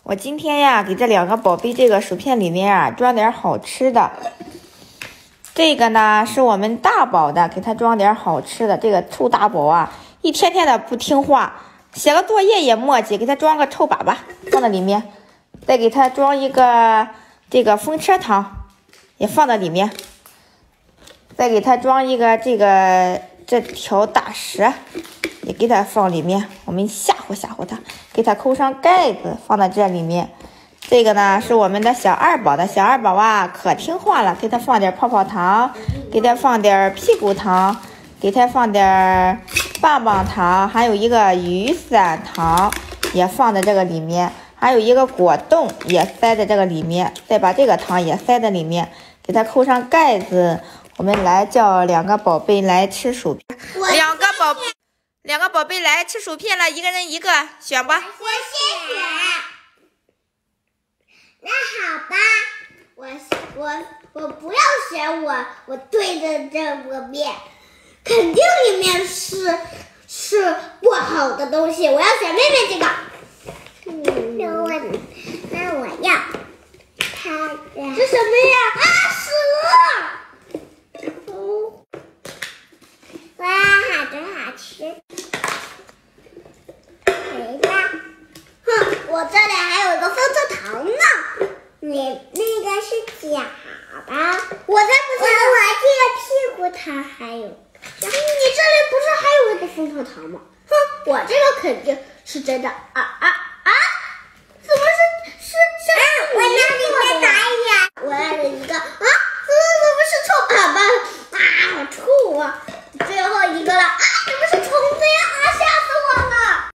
我今天呀，给这两个宝贝这个薯片里面啊装点好吃的。这个呢是我们大宝的，给他装点好吃的。这个臭大宝啊，一天天的不听话，写个作业也磨叽，给他装个臭粑粑放在里面，再给他装一个这个风车糖，也放在里面，再给他装一个这条大蛇。也给它放里面，我们吓唬吓唬它，给它扣上盖子，放在这里面。这个呢是我们的小二宝的，小二宝啊可听话了，给它放点泡泡糖，给它放点屁股糖，给它放点棒棒糖，还有一个雨伞糖也放在这个里面，还有一个果冻也塞在这个里面，再把这个糖也塞在里面，给它扣上盖子。我们来叫两个宝贝来吃薯片，两个宝贝来吃薯片了，一个人一个，选吧。 我先选。那好吧，我不要选我对的这个面，肯定里面是不好的东西，我要选妹妹这个。那我要它的。这什么呀？啊，蛇！哇，好多好吃。我这里还有一个风车糖呢，你那个是假的，我才不信！我这个屁股糖还有，你这里不是还有一个风车糖吗？哼，我这个肯定是真的啊！